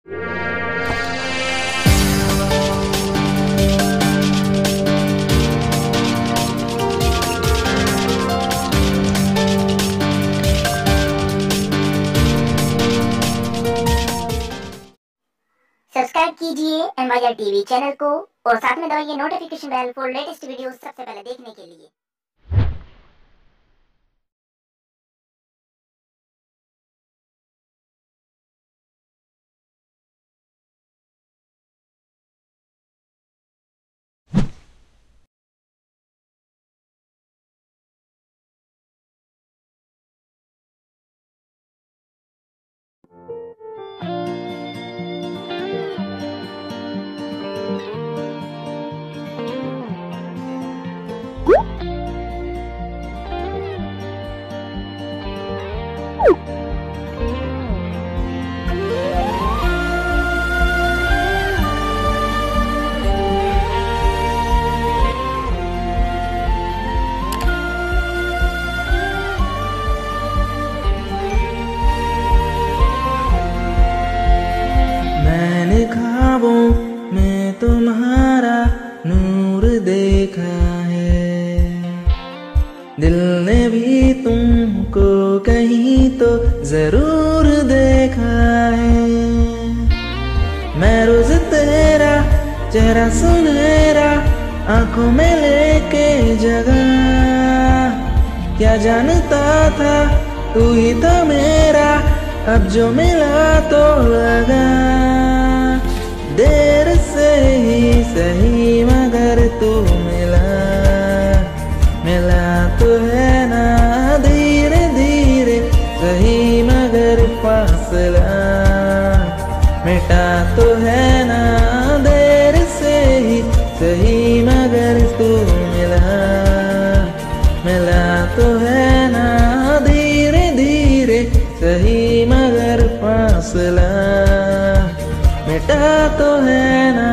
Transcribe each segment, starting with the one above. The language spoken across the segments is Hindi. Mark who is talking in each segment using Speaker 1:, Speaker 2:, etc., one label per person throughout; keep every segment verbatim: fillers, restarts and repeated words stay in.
Speaker 1: सब्सक्राइब कीजिए M Y R TV channel को और साथ में दबाइए notification bell for latest videos सबसे पहले देखने के लिए।
Speaker 2: मैंने ख्वाबों में तुम्हारा नूर देखा है, दिल ने भी तुमको कहीं तो जरूर देखा है। मैं रोज तेरा चेहरा सुनहरा आंखों में लेके जगा, क्या जानता था तू ही था मेरा, अब जो मिला तो लगा। देर से ही सही मगर तू मिला, मिला तो है ना धीरे धीरे सही मगर फासला मिटा तो है ना देर से ही सही मगर तू मिला, मिला तो है ना धीरे धीरे सही मगर फासला मिटा तो है ना।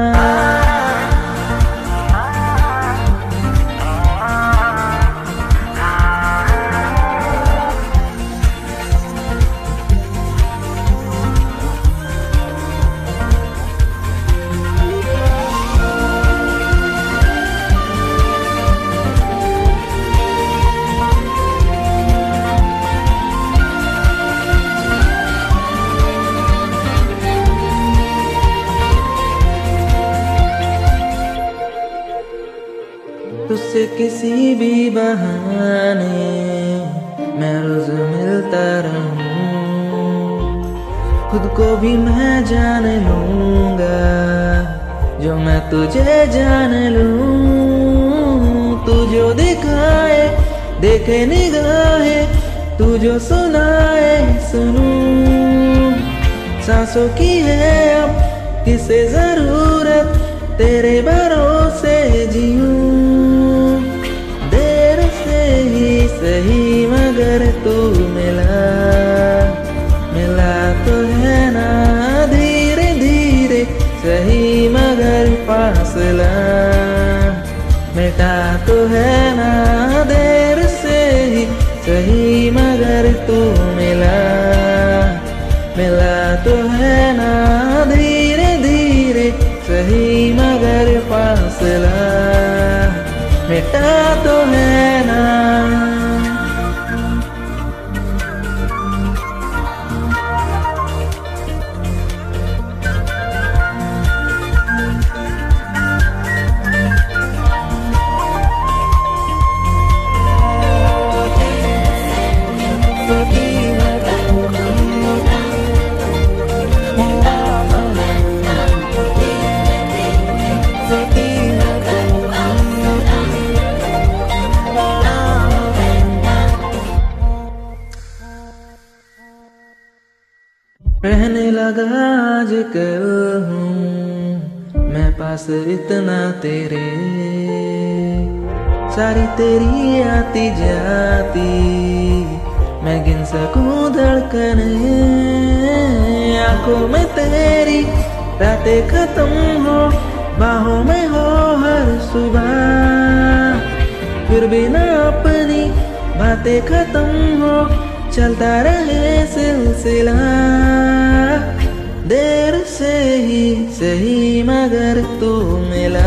Speaker 2: तुझसे किसी भी बहाने मैं रोज मिलता रहूं, खुद को भी मैं जान लूंगा जो मैं तुझे जान लूं। तू जो दिखाए देखे निगाहें, तू जो सुनाए सुनूं। सांसों की है अब किसे जरूरत, तेरे भरोसे जीऊं। देर से ही सही मगर तू मिला, मिला तो है ना धीरे धीरे सही मगर फासला मिटा तो है ना देर से ही सही मगर तू मिला, मिला तो है ना धीरे धीरे सही मगर फासला मिटा तो है ना। कहने लगा आजकल हूँ मैं पास इतना तेरे, सारी तेरी आती जाती मैं गिन सकूं धड़कने। आंखों में तेरी रातें खत्म हो, बाहों में हो हर सुबह, फिर भी ना अपनी बातें खत्म हो, चलता रहे सिलसिला। देर ही सही मगर तू मिला,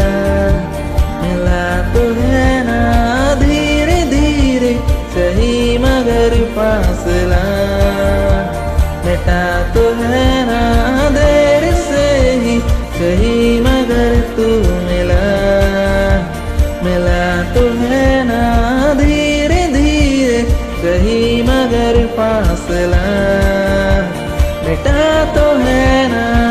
Speaker 2: मिला तो है ना धीरे धीरे सही मगर फासला, मिटा तो है ना देर से ही सही मगर तू मिला, मिला तो है ना धीरे धीरे सही मगर फासला, मिटा तो है ना